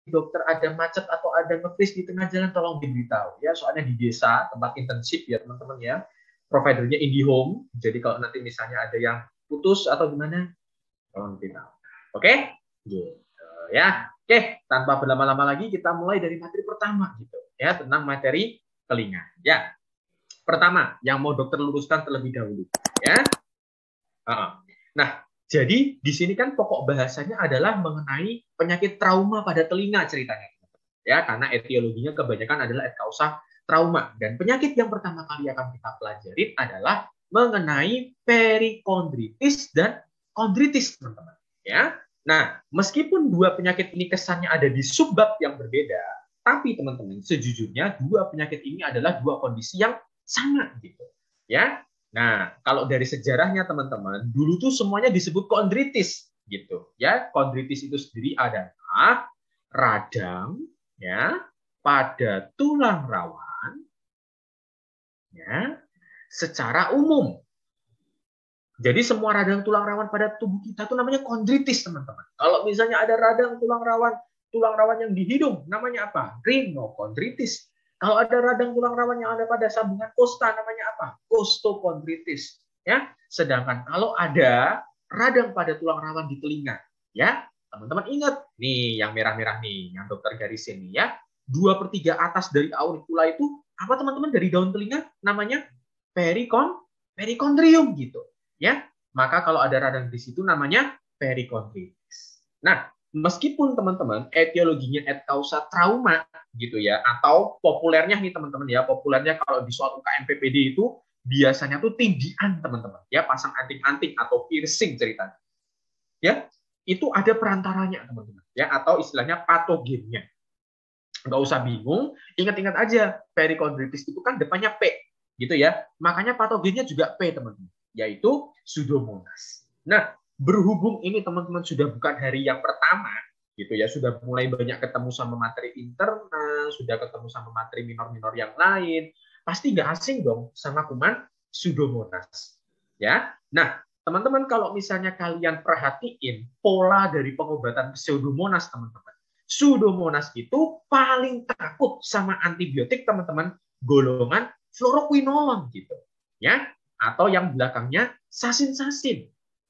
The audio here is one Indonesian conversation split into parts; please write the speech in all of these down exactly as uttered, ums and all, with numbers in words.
dokter ada macet atau ada nge-freeze di tengah jalan, tolong diberitahu ya. Soalnya di desa tempat internship ya teman-teman ya, providernya IndiHome. Jadi kalau nanti misalnya ada yang putus atau gimana, tolong diberitahu. Oke, gitu ya. Oke, tanpa berlama-lama lagi kita mulai dari materi pertama gitu ya, tentang materi telinga. Ya, pertama yang mau dokter luruskan terlebih dahulu ya. Nah, jadi di sini kan pokok bahasanya adalah mengenai penyakit trauma pada telinga ceritanya. Ya, karena etiologinya kebanyakan adalah et causa trauma. Dan penyakit yang pertama kali akan kita pelajari adalah mengenai perikondritis dan kondritis, teman-teman. Ya. Nah, meskipun dua penyakit ini kesannya ada di subbab yang berbeda, tapi teman-teman, sejujurnya dua penyakit ini adalah dua kondisi yang sama gitu. Ya. Nah, kalau dari sejarahnya teman-teman, dulu tuh semuanya disebut kondritis gitu. Ya, kondritis itu sendiri adalah radang ya pada tulang rawan ya secara umum. Jadi semua radang tulang rawan pada tubuh kita itu namanya kondritis, teman-teman. Kalau misalnya ada radang tulang rawan, tulang rawan yang di hidung, namanya apa? Rinokondritis. Kalau ada radang tulang rawan yang ada pada sambungan kosta, namanya apa? Kostokondritis. Ya. Sedangkan kalau ada radang pada tulang rawan di telinga, ya, teman-teman ingat nih yang merah-merah nih, yang dokter garisin nih ya, dua per tiga atas dari auricula itu apa teman-teman dari daun telinga? Namanya perikon, perikondrium gitu. Ya, maka kalau ada radang di situ namanya perikondritis. Nah, meskipun teman-teman etiologinya et causa trauma gitu ya, atau populernya nih teman-teman ya, populernya kalau di soal U K M P P D itu biasanya tuh tindian teman-teman ya, pasang anting-anting atau piercing ceritanya. Ya, itu ada perantaranya teman-teman ya, atau istilahnya patogennya. Nggak usah bingung, ingat-ingat aja perikondritis itu kan depannya P gitu ya, makanya patogennya juga P teman-teman, yaitu Pseudomonas. Nah, berhubung ini teman-teman sudah bukan hari yang pertama, gitu ya, sudah mulai banyak ketemu sama materi internal, sudah ketemu sama materi minor-minor yang lain, pasti nggak asing dong sama kuman Pseudomonas. Ya, nah teman-teman kalau misalnya kalian perhatiin pola dari pengobatan Pseudomonas teman-teman, Pseudomonas itu paling takut sama antibiotik teman-teman golongan fluoroquinolone gitu, ya. Atau yang belakangnya sasin-sasin,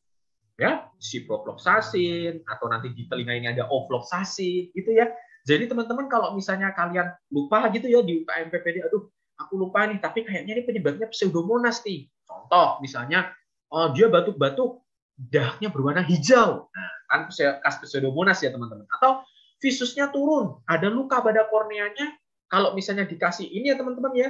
ya, ciprofloxacin, atau nanti di telinga ini ada ofloxacin, gitu ya. Jadi teman-teman kalau misalnya kalian lupa gitu ya di U K M P P D, aduh, aku lupa nih, tapi kayaknya ini penyebabnya Pseudomonas nih. Contoh, misalnya, oh, dia batuk-batuk, dahaknya berwarna hijau. Nah, kan khas Pseudomonas ya teman-teman. Atau visusnya turun, ada luka pada korneanya, kalau misalnya dikasih ini ya teman-teman ya,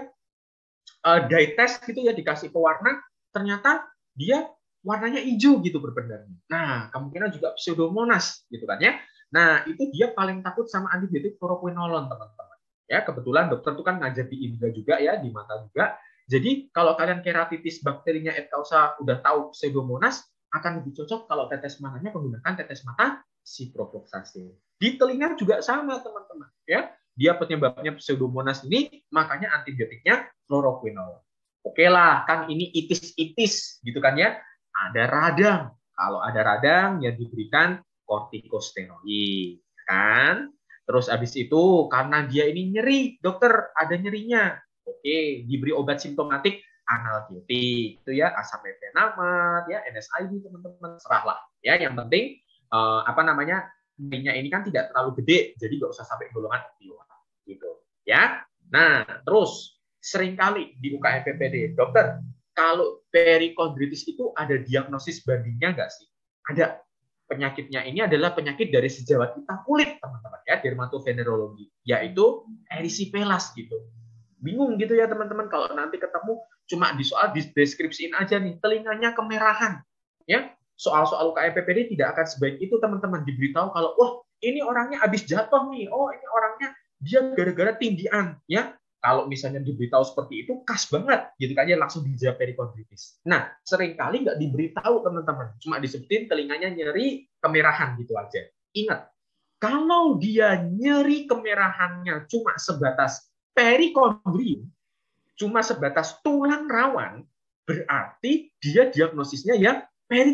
Uh, dye test gitu ya, dikasih pewarna, ternyata dia warnanya hijau gitu berbendarnya. Nah, kemungkinan juga Pseudomonas gitu kan ya. Nah, itu dia paling takut sama antibiotik fluoroquinolone teman-teman. Ya, kebetulan dokter tuh kan ngajar di Indra juga ya, di mata juga. Jadi, kalau kalian keratitis bakterinya et causa udah tahu Pseudomonas, akan lebih cocok kalau tetes matanya menggunakan tetes mata ciprofloxacin. Di telinga juga sama teman-teman ya. Dia penyebabnya Pseudomonas ini, makanya antibiotiknya fluoroquinolone. Oke lah, kan ini itis-itis gitu kan ya. Ada radang. Kalau ada radang ya diberikan kortikosteroid kan. Terus habis itu karena dia ini nyeri, dokter ada nyerinya. Oke, diberi obat simptomatik analgetik itu ya, asam mefenamat ya, N S A I D teman-teman, serahlah ya. Yang penting eh, apa namanya? Nyerinya ini kan tidak terlalu gede, jadi nggak usah sampai golongan opioid gitu ya. Nah, terus seringkali di U K M P P D, dokter, kalau perikondritis itu ada diagnosis bandingnya nggak sih? Ada. Penyakitnya ini adalah penyakit dari sejawat kita kulit, teman-teman ya, dermatovenerologi, yaitu erysipelas gitu. Bingung gitu ya teman-teman kalau nanti ketemu cuma di soal deskripsiin aja nih, telinganya kemerahan ya. Soal-soal U K M P P D tidak akan sebaik itu teman-teman, diberitahu kalau wah ini orangnya habis jatuh nih, oh ini orangnya dia gara-gara tindian ya. Kalau misalnya diberitahu seperti itu khas banget gitu kan ya, langsung dijawab perikondritis. Nah, seringkali nggak diberitahu teman-teman, cuma disebutin telinganya nyeri kemerahan gitu aja. Ingat, kalau dia nyeri kemerahannya cuma sebatas perikondrium, cuma sebatas tulang rawan, berarti dia diagnosisnya ya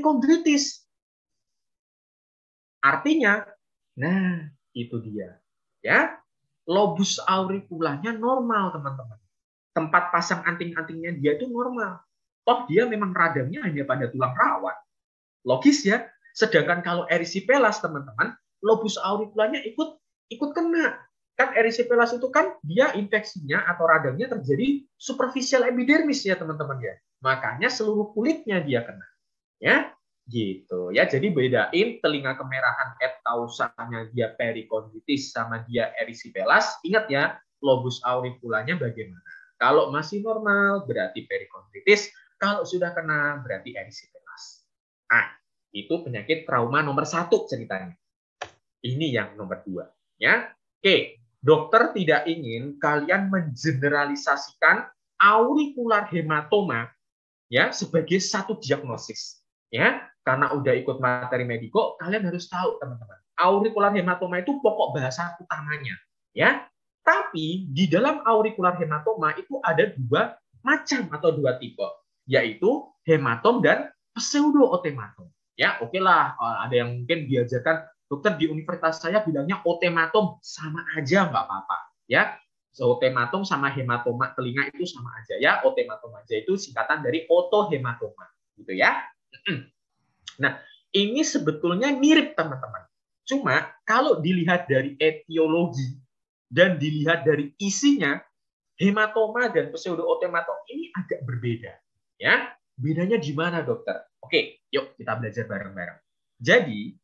perikondritis. Artinya, nah itu dia. Ya, lobus auriculanya normal, teman-teman. Tempat pasang anting-antingnya dia itu normal. Toh dia memang radangnya hanya pada tulang rawan. Logis ya. Sedangkan kalau erysipelas, teman-teman, lobus auriculanya ikut ikut kena. Kan erysipelas itu kan dia infeksinya atau radangnya terjadi superficial epidermis ya, teman-teman ya. Makanya seluruh kulitnya dia kena. Ya, gitu ya. Jadi bedain telinga kemerahan et causanya dia perikondritis sama dia erysipelas. Ingat ya, lobus auriculanya bagaimana. Kalau masih normal berarti perikondritis, kalau sudah kena berarti erysipelas. Nah, itu penyakit trauma nomor satu ceritanya. Ini yang nomor dua. Ya, oke. Dokter tidak ingin kalian mengeneralisasikan auricular hematoma ya sebagai satu diagnosis. Ya, karena udah ikut materi mediko, kalian harus tahu teman-teman. Auricular hematoma itu pokok bahasa utamanya. Ya, tapi di dalam auricular hematoma itu ada dua macam atau dua tipe, yaitu hematom dan pseudootematom. Ya, oke lah, ada yang mungkin diajarkan dokter di universitas saya bilangnya otematom, sama aja nggak apa-apa. Ya, otematom sama hematoma telinga itu sama aja ya. Otematom aja itu singkatan dari otohematoma, gitu ya. Nah, ini sebetulnya mirip teman-teman. Cuma kalau dilihat dari etiologi dan dilihat dari isinya, hematoma dan pseudootematom ini agak berbeda. Ya, bedanya di mana dokter? Oke, yuk kita belajar bareng-bareng. Jadi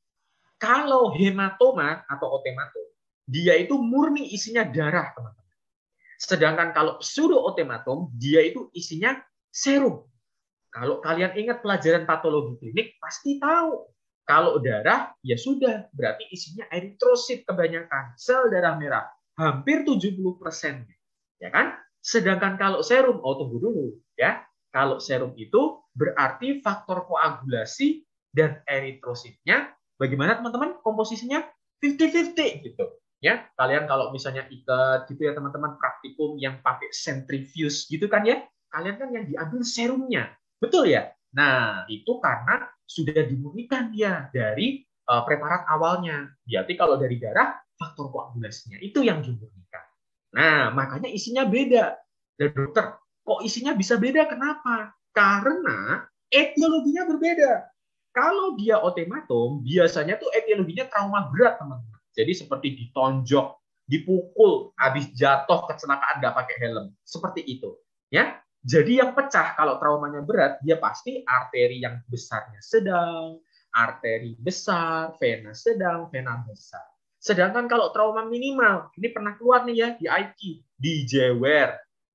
kalau hematoma atau otematom, dia itu murni isinya darah, teman-teman. Sedangkan kalau pseudootematom, dia itu isinya serum. Kalau kalian ingat pelajaran patologi klinik, pasti tahu. Kalau darah, ya sudah, berarti isinya eritrosit kebanyakan, sel darah merah, hampir tujuh puluh persen. Ya kan? Sedangkan kalau serum, oh tunggu dulu, ya. Kalau serum itu berarti faktor koagulasi dan eritrositnya bagaimana teman-teman komposisinya lima puluh lima puluh gitu ya. Kalian kalau misalnya ikat gitu ya teman-teman praktikum yang pakai centrifuge gitu kan ya, kalian kan yang diambil serumnya, betul ya. Nah itu karena sudah dimurnikan dia dari uh, preparat awalnya. Berarti kalau dari darah faktor koagulasinya itu yang dimurnikan. Nah makanya isinya beda. Dan dokter kok isinya bisa beda, kenapa? Karena etiologinya berbeda. Kalau dia otematom, biasanya tuh etiologinya trauma berat, teman-teman. Jadi seperti ditonjok, dipukul, habis jatuh, kecelakaan nggak pakai helm. Seperti itu. Ya. Jadi yang pecah kalau traumanya berat, dia pasti arteri yang besarnya sedang, arteri besar, vena sedang, vena besar. Sedangkan kalau trauma minimal, ini pernah keluar nih ya di I Q, dijewer,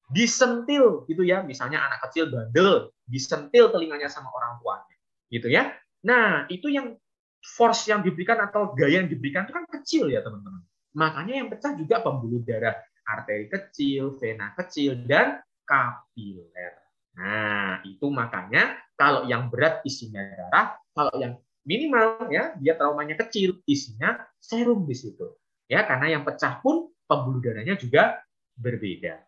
disentil gitu ya. Misalnya anak kecil bandel, disentil telinganya sama orang tuanya. Gitu ya. Nah, itu yang force yang diberikan atau gaya yang diberikan itu kan kecil ya, teman-teman. Makanya yang pecah juga pembuluh darah, arteri kecil, vena kecil, dan kapiler. Nah, itu makanya kalau yang berat isinya darah, kalau yang minimal ya, dia traumanya kecil, isinya serum di situ. Ya, karena yang pecah pun pembuluh darahnya juga berbeda.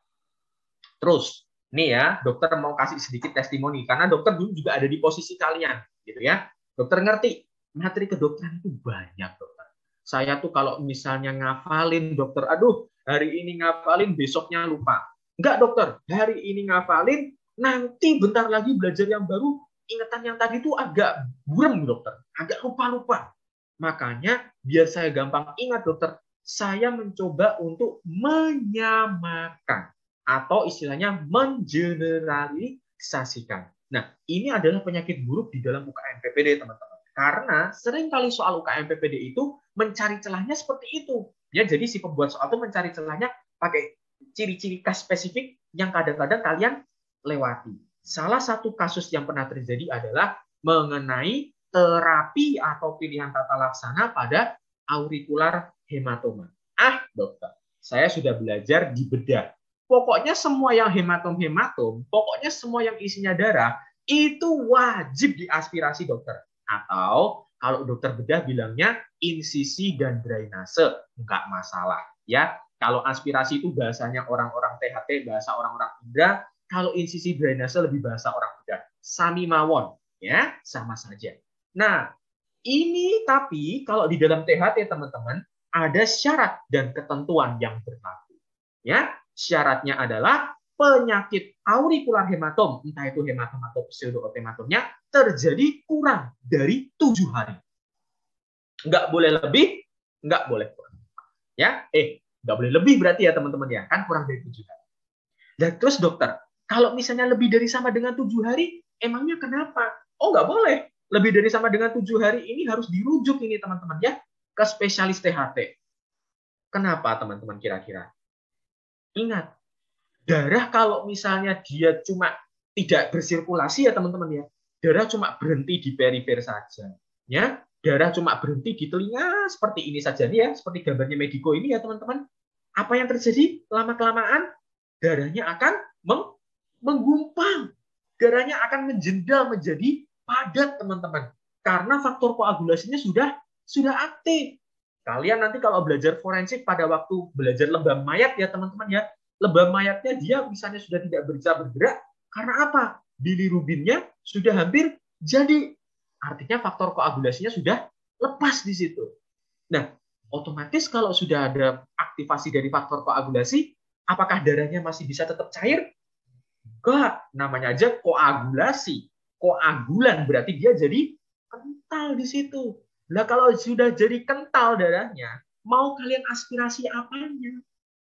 Terus, nih ya, dokter mau kasih sedikit testimoni karena dokter dulu juga ada di posisi kalian, gitu ya. Dokter ngerti, materi kedokteran itu banyak, dokter. Saya tuh kalau misalnya ngafalin, dokter, aduh, hari ini ngafalin, besoknya lupa. Enggak, dokter, hari ini ngafalin, nanti bentar lagi belajar yang baru, ingatan yang tadi tuh agak buram, dokter. Agak lupa-lupa. Makanya, biar saya gampang ingat, dokter, saya mencoba untuk menyamakan atau istilahnya mengeneralisasikan. Nah, ini adalah penyakit buruk di dalam U K M P P D, teman-teman. Karena seringkali soal U K M P P D itu mencari celahnya seperti itu. Ya, jadi si pembuat soal itu mencari celahnya pakai ciri-ciri khas spesifik yang kadang-kadang kalian lewati. Salah satu kasus yang pernah terjadi adalah mengenai terapi atau pilihan tata laksana pada auricular hematoma. Ah, dokter, saya sudah belajar di bedah. Pokoknya semua yang hematom-hematom, pokoknya semua yang isinya darah, itu wajib diaspirasi, dokter. Atau kalau dokter bedah bilangnya insisi dan drainase, enggak masalah. Ya, kalau aspirasi itu bahasanya orang-orang T H T, bahasa orang-orang indra. Kalau insisi drainase lebih bahasa orang bedah. Sami mawon, ya, sama saja. Nah, ini tapi kalau di dalam T H T, teman-teman, ada syarat dan ketentuan yang berlaku. Ya, syaratnya adalah penyakit aurikular hematom, entah itu hematom atau pseudootohematomnya, terjadi kurang dari tujuh hari. Nggak boleh lebih, nggak boleh kurang. Ya, eh, nggak boleh lebih berarti ya teman-teman ya, kan kurang dari tujuh hari. Dan terus dokter, kalau misalnya lebih dari sama dengan tujuh hari, emangnya kenapa? Oh, nggak boleh. Lebih dari sama dengan tujuh hari ini harus dirujuk ini teman-teman ya, ke spesialis T H T. Kenapa teman-teman kira-kira? Ingat, darah kalau misalnya dia cuma tidak bersirkulasi ya teman-teman ya, darah cuma berhenti di perifer saja. Ya, darah cuma berhenti di telinga seperti ini saja nih ya, seperti gambarnya Medico ini ya teman-teman. Apa yang terjadi? Lama-kelamaan darahnya akan meng menggumpal. Darahnya akan menjendal menjadi padat teman-teman. Karena faktor koagulasinya sudah sudah aktif. Kalian nanti kalau belajar forensik pada waktu belajar lebam mayat ya teman-teman ya, lebam mayatnya dia misalnya sudah tidak bisa bergerak karena apa? Bilirubinnya sudah hampir jadi. Artinya faktor koagulasinya sudah lepas di situ. Nah, otomatis kalau sudah ada aktivasi dari faktor koagulasi, apakah darahnya masih bisa tetap cair? Enggak, namanya aja koagulasi. Koagulan berarti dia jadi kental di situ. Nah, kalau sudah jadi kental darahnya, mau kalian aspirasi apanya?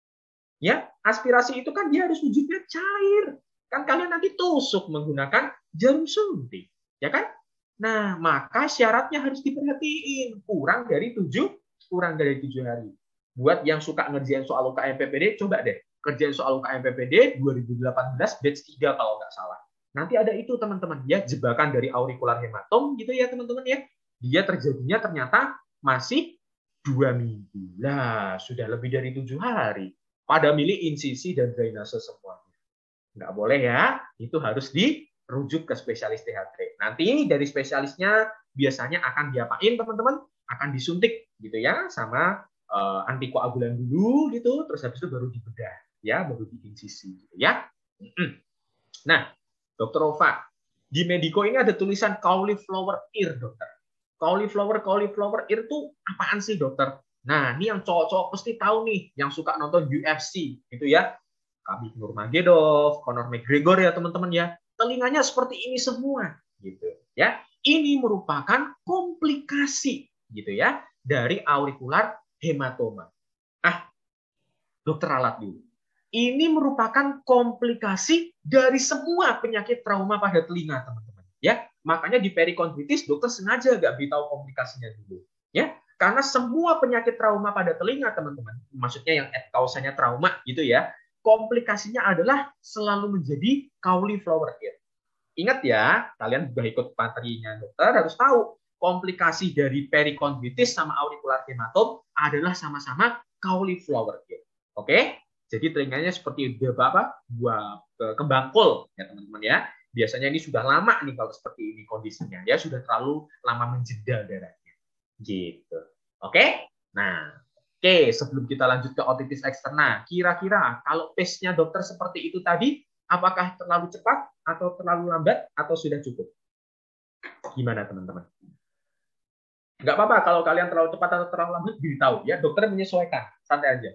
Ya, aspirasi itu kan dia harus wujudnya cair. Kan kalian nanti tusuk menggunakan jarum suntik, ya kan? Nah, maka syaratnya harus diperhatiin. Kurang dari tujuh, kurang dari tujuh hari. Buat yang suka ngerjain soal U K M P P D, coba deh. Kerjain soal U K M P P D dua ribu delapan belas batch tiga kalau nggak salah. Nanti ada itu teman-teman ya, jebakan dari aurikular hematom gitu ya teman-teman ya. Dia terjadinya ternyata masih dua minggu. Lah, sudah lebih dari tujuh hari. Pada milih insisi dan drainase semuanya. Nggak boleh ya, itu harus dirujuk ke spesialis T H T. Nanti dari spesialisnya biasanya akan diapain teman-teman? Akan disuntik gitu ya, sama uh, antikoagulan dulu gitu, terus habis itu baru dibedah, ya, baru diinsisi gitu ya. Nah, Dokter Ova, di Medico ini ada tulisan cauliflower ear, dokter. Cauliflower, cauliflower ear itu apaan sih, dokter? Nah, ini yang cowok-cowok pasti tahu nih, yang suka nonton U F C, gitu ya. Khabib Nurmagomedov, Conor McGregor ya teman-teman ya. Telinganya seperti ini semua, gitu ya. Ini merupakan komplikasi, gitu ya, dari aurikular hematoma. Ah, dokter alat dulu. Ini merupakan komplikasi dari semua penyakit trauma pada telinga, teman-teman. Ya, makanya di perikondritis dokter sengaja nggak beritahu komplikasinya dulu. Ya, karena semua penyakit trauma pada telinga, teman-teman, maksudnya yang kausanya trauma gitu ya, komplikasinya adalah selalu menjadi cauliflower ear. Ingat ya, kalian sudah ikut materinya dokter harus tahu komplikasi dari perikondritis sama aurikular hematom adalah sama-sama cauliflower ear. Oke? Jadi telinganya seperti apa? Buah kembang kol ya teman-teman ya. Biasanya ini sudah lama nih kalau seperti ini kondisinya ya, sudah terlalu lama menjendal darahnya. Gitu. Oke? Nah, oke, sebelum kita lanjut ke otitis eksterna, kira-kira kalau pace-nya dokter seperti itu tadi, apakah terlalu cepat atau terlalu lambat atau sudah cukup? Gimana teman-teman? Nggak apa-apa kalau kalian terlalu cepat atau terlalu lambat, beritahu ya, dokter menyesuaikan, santai aja.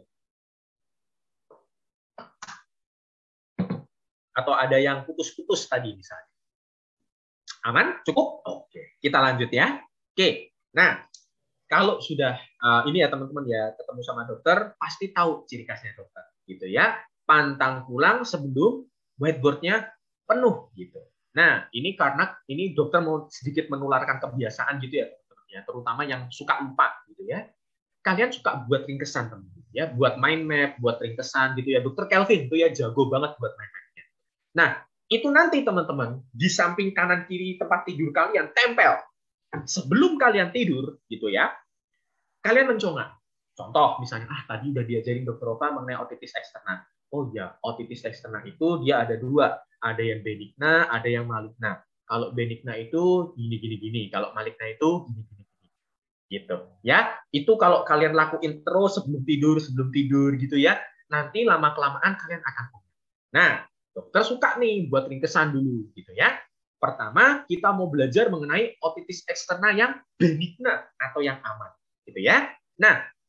Atau ada yang putus-putus tadi misalnya. Aman? Cukup? Oke, kita lanjut ya. Oke, nah kalau sudah uh, ini ya teman-teman ya ketemu sama dokter, pasti tahu ciri khasnya dokter, gitu ya. Pantang pulang sebelum whiteboardnya penuh, gitu. Nah ini karena ini dokter mau sedikit menularkan kebiasaan gitu ya teman-teman ya, terutama yang suka lupa, gitu ya. Kalian suka buat ringkesan teman-teman ya, buat mind map, buat ringkesan gitu ya. Dokter Kelvin itu ya jago banget buat mind map. Nah, itu nanti teman-teman, di samping kanan kiri tempat tidur kalian, tempel. Sebelum kalian tidur, gitu ya, kalian mencongat. Contoh, misalnya, ah tadi udah diajarin dokter Ova mengenai otitis eksterna. Oh ya, otitis eksterna itu dia ada dua. Ada yang benigna, ada yang maligna. Kalau benigna itu gini-gini-gini. Kalau maligna itu gini-gini-gini. Gitu. Ya, itu kalau kalian lakuin terus sebelum tidur, sebelum tidur gitu ya, nanti lama-kelamaan kalian akan punya. Nah, dokter suka nih buat ringkesan dulu gitu ya. Pertama, kita mau belajar mengenai otitis eksterna yang benigna atau yang aman gitu ya. Nah,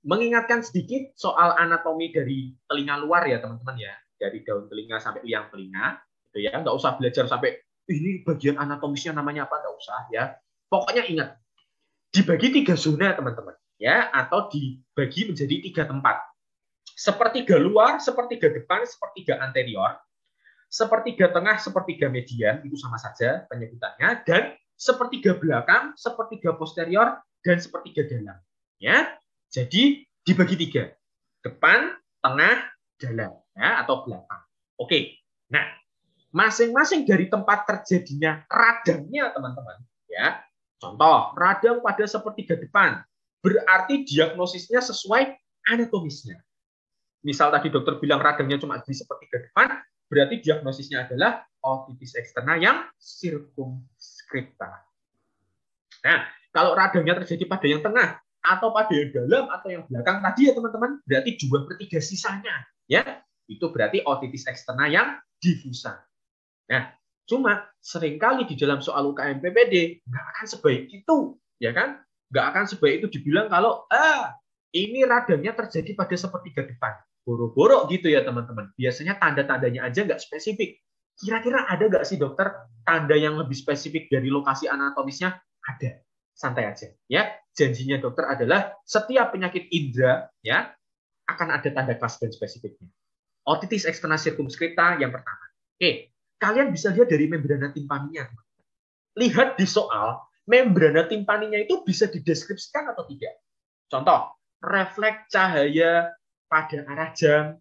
mengingatkan sedikit soal anatomi dari telinga luar ya teman-teman ya, dari daun telinga sampai liang telinga, gitu ya. Nggak usah belajar sampai ini bagian anatomisnya namanya apa, nggak usah ya. Pokoknya ingat, dibagi tiga zona teman-teman ya, atau dibagi menjadi tiga tempat. Sepertiga luar, sepertiga depan, sepertiga anterior, sepertiga tengah, sepertiga median, itu sama saja penyebutannya, dan sepertiga belakang, sepertiga posterior, dan sepertiga dalam. Ya, jadi dibagi tiga, depan, tengah, dalam, ya, atau belakang. Oke, nah masing-masing dari tempat terjadinya radangnya teman-teman, ya. Contoh, radang pada sepertiga depan, berarti diagnosisnya sesuai anatomisnya. Misal tadi dokter bilang radangnya cuma di sepertiga depan, berarti diagnosisnya adalah otitis eksterna yang sirkumskripta. Nah, kalau radangnya terjadi pada yang tengah, atau pada yang dalam, atau yang belakang tadi ya teman-teman, berarti dua per tiga sisanya. Ya, itu berarti otitis eksterna yang difusa. Nah, cuma seringkali di dalam soal U K M P P D, nggak akan sebaik itu. Ya kan? Nggak akan sebaik itu dibilang kalau, ah, ini radangnya terjadi pada sepertiga depan. Boro-boro gitu ya teman-teman. Biasanya tanda-tandanya aja nggak spesifik. Kira-kira ada nggak sih dokter tanda yang lebih spesifik dari lokasi anatomisnya? Ada. Santai aja. Ya, janjinya dokter adalah setiap penyakit indera ya akan ada tanda khas dan spesifiknya. Otitis eksterna sirkumskripta yang pertama. Oke, kalian bisa lihat dari membrana timpaninya. Lihat di soal, membrana timpaninya itu bisa dideskripsikan atau tidak. Contoh, refleks cahaya pada arah jam,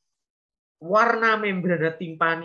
warna membrana timpani,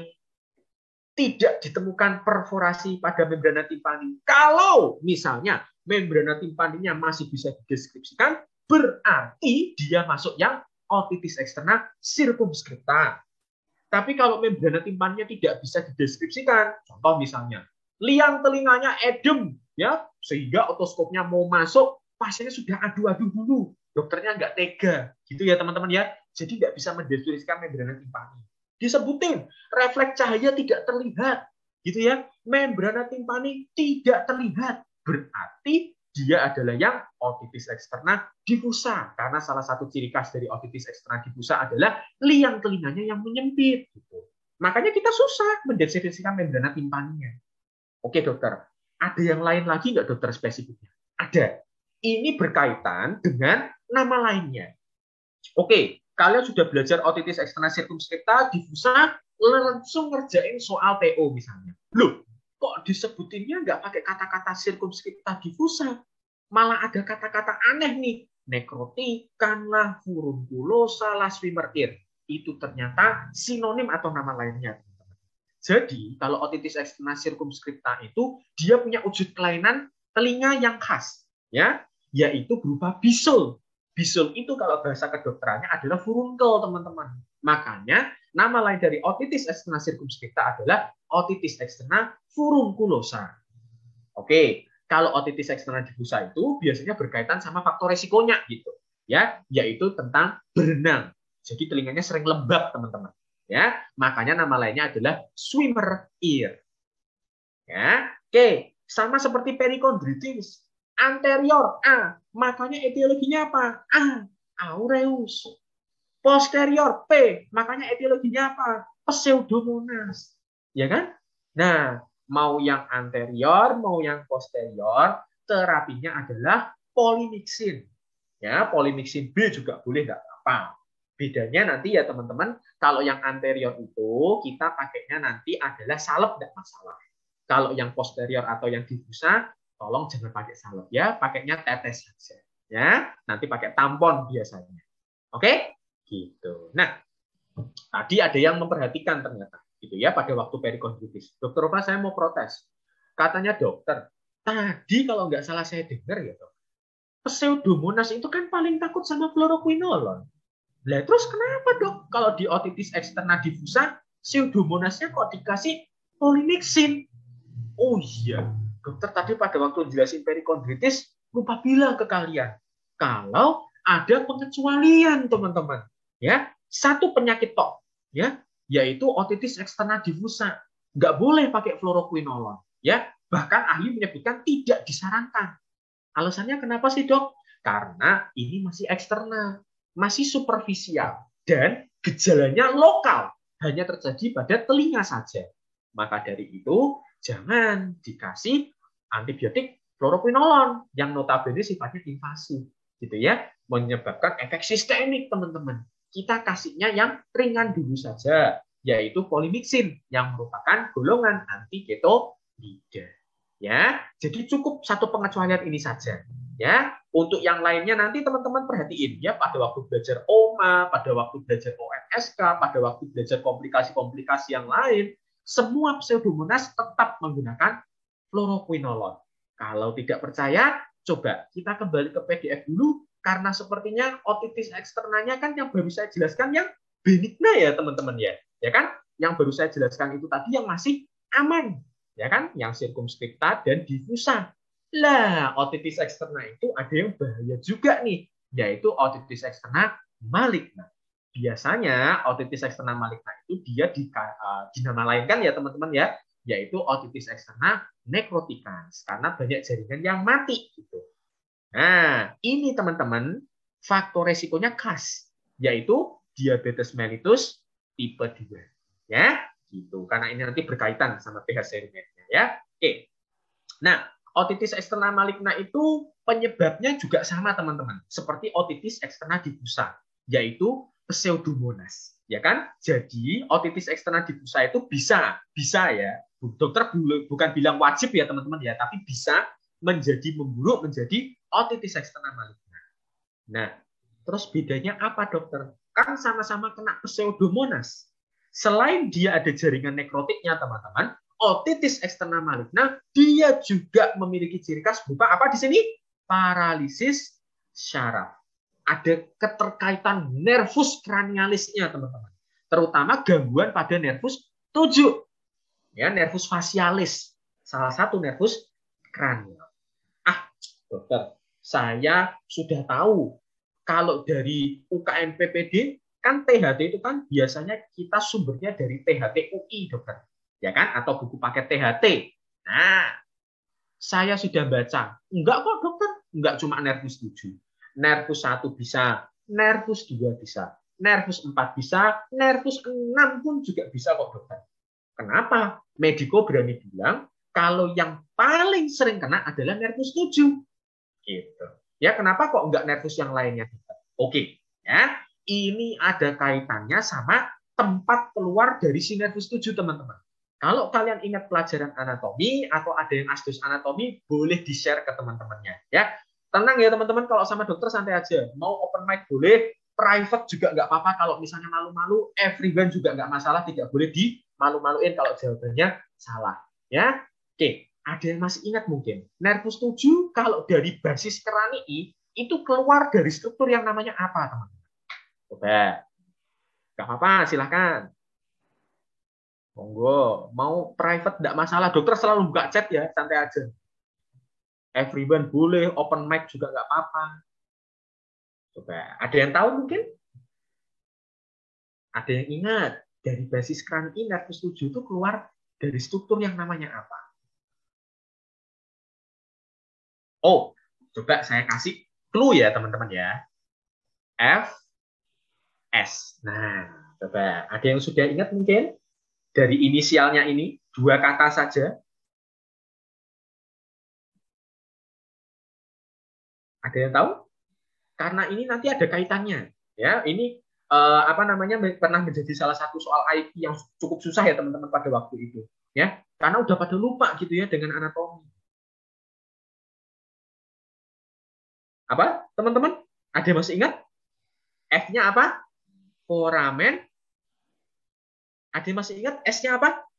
tidak ditemukan perforasi pada membrana timpani. Kalau misalnya membrana timpaninya masih bisa dideskripsikan, berarti dia masuk yang otitis eksterna sirkumskripta. Tapi kalau membrana timpaninya tidak bisa dideskripsikan, contoh misalnya liang telinganya edem, ya sehingga otoskopnya mau masuk, pasiennya sudah adu-adu dulu, dokternya nggak tega, gitu ya teman-teman ya. Jadi nggak bisa mendeskripsikan membrana timpani. Disebutin refleks cahaya tidak terlihat, gitu ya. Membrana timpani tidak terlihat, berarti dia adalah yang otitis eksterna difusa, karena salah satu ciri khas dari otitis eksterna difusa adalah liang telinganya yang menyempit. Gitu. Makanya kita susah mendeskripsikan membrana timpaninya. Oke dokter, ada yang lain lagi nggak dokter spesifiknya? Ada. Ini berkaitan dengan nama lainnya. Oke, kalian sudah belajar otitis eksterna sirkumskripta difusa, langsung ngerjain soal T O misalnya. Loh, kok disebutinnya nggak pakai kata-kata sirkumskripta difusa? Malah ada kata-kata aneh nih. Nekrotikan lah, furunculosa lah, swimmer ear. Itu ternyata sinonim atau nama lainnya. Jadi, kalau otitis eksterna sirkumskripta itu, dia punya wujud kelainan telinga yang khas. Ya, yaitu berupa bisul. Bisul itu kalau bahasa kedokterannya adalah furunkel, teman-teman. Makanya, nama lain dari otitis eksterna sirkumskripta adalah otitis eksterna furunculosa. Oke, kalau otitis eksterna difusa itu biasanya berkaitan sama faktor resikonya gitu, ya, yaitu tentang berenang. Jadi telinganya sering lembab, teman-teman. Ya, makanya nama lainnya adalah swimmer ear. Ya, oke, sama seperti perikondritis. Anterior A, makanya etiologinya apa? A, aureus. Posterior P, makanya etiologinya apa? Pseudomonas. Ya kan? Nah, mau yang anterior, mau yang posterior, terapinya adalah polymyxin. Ya, polymyxin B juga boleh, nggak apa-apa. Bedanya nanti ya teman-teman, kalau yang anterior itu kita pakainya nanti adalah salep, nggak masalah. Kalau yang posterior atau yang difusa, tolong jangan pakai salep ya, pakainya tetes saja. Ya, nanti pakai tampon biasanya. Oke? Gitu. Nah, tadi ada yang memperhatikan ternyata gitu ya pada waktu perikondritis. Dokter Opa, saya mau protes. Katanya dokter, tadi kalau nggak salah saya dengar ya dok, pseudomonas itu kan paling takut sama fluoroquinolone. Lah terus kenapa dok kalau di otitis eksterna difusa pseudomonasnya kok dikasih polymyxin? Oh iya, dokter tadi pada waktu jelasin perikondritis lupa bilang ke kalian kalau ada pengecualian teman-teman. Ya, satu penyakit tok, ya, yaitu otitis eksterna difusa. Nggak boleh pakai fluoroquinolone, ya. Bahkan ahli menyebutkan tidak disarankan. Alasannya kenapa sih dok? Karena ini masih eksternal, masih superficial, dan gejalanya lokal, hanya terjadi pada telinga saja. Maka dari itu, jangan dikasih antibiotik fluoroquinolone yang notabene sifatnya invasif, gitu ya, menyebabkan efek sistemik, teman-teman. Kita kasihnya yang ringan dulu saja, yaitu polymyxin yang merupakan golongan anti-ketomida. Ya, jadi cukup satu pengecualian ini saja. Ya, untuk yang lainnya nanti teman-teman perhatiin ya, pada waktu belajar O M A, pada waktu belajar O M S K, pada waktu belajar komplikasi-komplikasi yang lain, semua pseudomonas tetap menggunakan fluoroquinolone. Kalau tidak percaya, coba kita kembali ke P D F dulu, karena sepertinya otitis eksternanya kan yang baru saya jelaskan yang benigna ya teman-teman ya, ya kan? Yang baru saya jelaskan itu tadi yang masih aman, ya kan? Yang circumscripta dan diffusa. Lah, otitis eksterna itu ada yang bahaya juga nih, yaitu otitis eksterna maligna. Biasanya otitis eksterna maligna itu dia di, uh, dinamakan ya teman-teman ya, yaitu otitis eksterna necroticans, karena banyak jaringan yang mati gitu. Nah, ini teman-teman faktor resikonya khas, yaitu diabetes mellitus tipe dua. Ya, gitu. Karena ini nanti berkaitan sama pH sedimennya ya. Oke. Nah, otitis eksterna maligna itu penyebabnya juga sama teman-teman, seperti otitis eksterna diffusa, yaitu pseudomonas, ya kan? Jadi otitis eksterna diffusa itu bisa, bisa ya. Dokter bukan bilang wajib ya teman-teman ya, tapi bisa menjadi memburuk menjadi otitis eksterna maligna. Nah, terus bedanya apa dokter? Kan sama-sama kena pseudomonas. Selain dia ada jaringan nekrotiknya teman-teman, otitis eksterna maligna dia juga memiliki ciri khas berupa apa di sini? Paralisis syaraf. Ada keterkaitan nervus cranialisnya teman-teman. Terutama gangguan pada nervus tujuh. Ya, nervus facialis. Salah satu nervus kranial. Ah, dokter, saya sudah tahu kalau dari U K M P P D kan T H T itu kan biasanya kita sumbernya dari T H T U I, dokter. Ya kan? Atau buku paket T H T. Nah, saya sudah baca. Enggak kok, dokter. Enggak cuma nervus tujuh. Nervus satu bisa, nervus dua bisa, nervus empat bisa, nervus enam pun juga bisa kok, dokter. Kenapa? Mediko berani bilang kalau yang paling sering kena adalah nervus tujuh. Gitu. Ya, kenapa kok enggak nervus yang lainnya? Oke, ya. Ini ada kaitannya sama tempat keluar dari si nervus tujuh, teman-teman. Kalau kalian ingat pelajaran anatomi atau ada yang asdos anatomi, boleh di-share ke teman-temannya, ya. Tenang ya, teman-teman, kalau sama dokter santai aja. Mau open mic boleh, private juga nggak apa-apa. Kalau misalnya malu-malu, everyone juga nggak masalah, tidak boleh di malu-maluin kalau jawabannya salah. Ya, oke. Ada yang masih ingat mungkin? Nervus tujuh kalau dari basis kranii itu keluar dari struktur yang namanya apa, teman-teman? Coba. Nggak apa-apa, silakan. Monggo. Mau private nggak masalah. Dokter selalu buka chat ya, santai aja. Everyone boleh, open mic juga nggak apa-apa. Coba. Ada yang tahu mungkin? Ada yang ingat? Dari basis kranii nervus tujuh itu keluar dari struktur yang namanya apa? Oh, coba saya kasih clue ya teman-teman ya. F, S. Nah, coba. Ada yang sudah ingat mungkin? Dari inisialnya ini, dua kata saja. Ada yang tahu? Karena ini nanti ada kaitannya. Ya, ini Uh, apa namanya pernah menjadi salah satu soal I P yang cukup susah ya teman-teman pada waktu itu, ya karena udah pada lupa gitu ya dengan anatomi. Apa teman-teman? Ada yang masih ingat? F-nya apa? Foramen. Ada yang masih ingat? S-nya apa?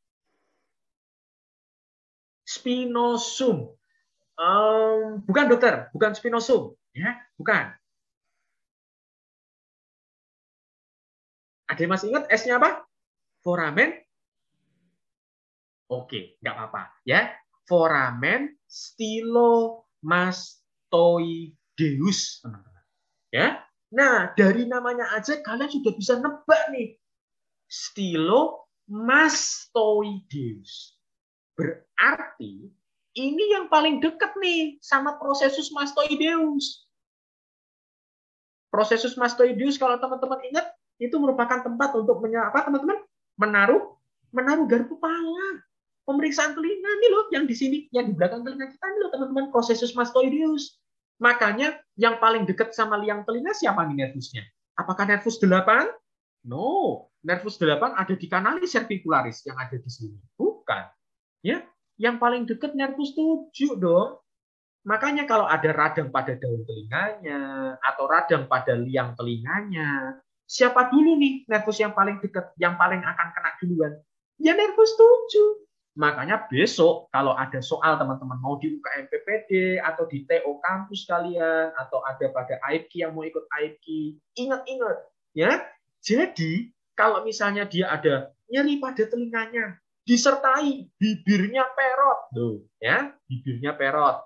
Spinosum. Um, bukan dokter, bukan spinosum, ya bukan. Ada yang masih ingat S-nya apa? Foramen. Oke, nggak apa-apa. Ya, foramen stylomastoideus, teman-teman. Ya, nah dari namanya aja kalian sudah bisa nebak nih. Stylomastoideus. Berarti ini yang paling dekat nih sama prosesus mastoideus. Prosesus mastoideus kalau teman-teman ingat itu merupakan tempat untuk apa teman-teman? Menaruh menaruh garpu pala. Pemeriksaan telinga nih loh yang di sini, yang di belakang telinga kita nih loh teman-teman, prosesus mastoideus. Makanya yang paling dekat sama liang telinga siapa nih nervusnya? Apakah nervus delapan? No, nervus delapan ada di kanalis cervicularis yang ada di sini. Bukan. Ya, yang paling dekat nervus tujuh dong. Makanya kalau ada radang pada daun telinganya atau radang pada liang telinganya, siapa dulu nih nervus yang paling dekat, yang paling akan kena duluan? Ya nervus tujuh. Makanya besok kalau ada soal teman-teman mau di U K M P P D atau di T O kampus kalian atau ada pada A I P K I yang mau ikut A I P K I, ingat-ingat ya. Jadi kalau misalnya dia ada nyeri pada telinganya disertai bibirnya perot, tuh ya, bibirnya perot.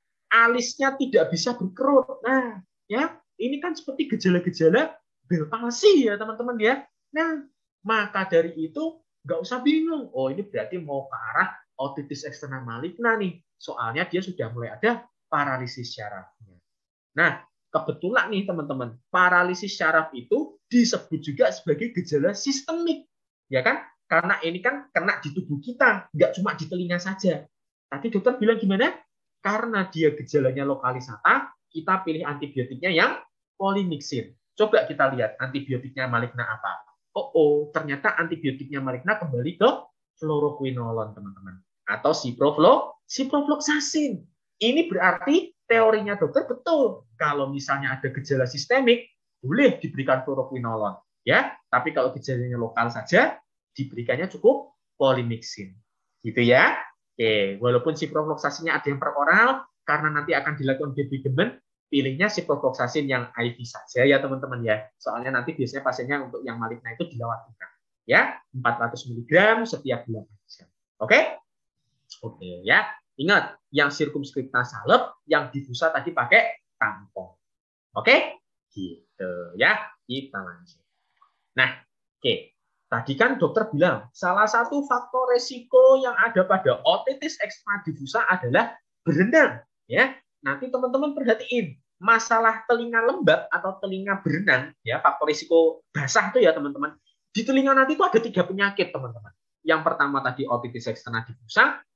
Alisnya tidak bisa berkerut. Nah, ya, ini kan seperti gejala-gejala Bell palsy ya, teman-teman ya. Nah, maka dari itu nggak usah bingung. Oh, ini berarti mau ke arah otitis eksterna maligna nih. Soalnya dia sudah mulai ada paralisis syarafnya. Nah, kebetulan nih teman-teman, paralisis syaraf itu disebut juga sebagai gejala sistemik. Ya kan? Karena ini kan kena di tubuh kita, nggak cuma di telinga saja. Tadi dokter bilang gimana? Karena dia gejalanya lokalisata, kita pilih antibiotiknya yang polymyxin. Coba kita lihat antibiotiknya maligna apa. Oh, oh ternyata antibiotiknya maligna kembali ke fluoroquinolone, teman-teman. Atau ciproflo, ciprofloxacin. Ini berarti teorinya dokter betul. Kalau misalnya ada gejala sistemik, boleh diberikan fluoroquinolone. Ya, tapi kalau gejalanya lokal saja, diberikannya cukup polymyxin. Gitu ya. Oke, walaupun ciprofloxacinnya ada yang per oral, karena nanti akan dilakukan debridement, pilihnya ciprofloxacin yang I V saja ya teman-teman ya. Soalnya nanti biasanya pasiennya untuk yang maligna itu dilewat juga. Ya, empat ratus miligram setiap delapan jam. Oke? Oke ya. Ingat, yang circumscripta salep, yang diffusa tadi pakai tampon. Oke? Gitu ya. Kita lanjut. Nah, oke. Tadi kan dokter bilang, salah satu faktor resiko yang ada pada otitis eksterna diffusa adalah berenang. Ya, nanti teman-teman perhatiin masalah telinga lembab atau telinga berenang, ya faktor resiko basah itu ya teman-teman. Di telinga nanti itu ada tiga penyakit teman-teman. Yang pertama tadi otitis eksterna diffusa,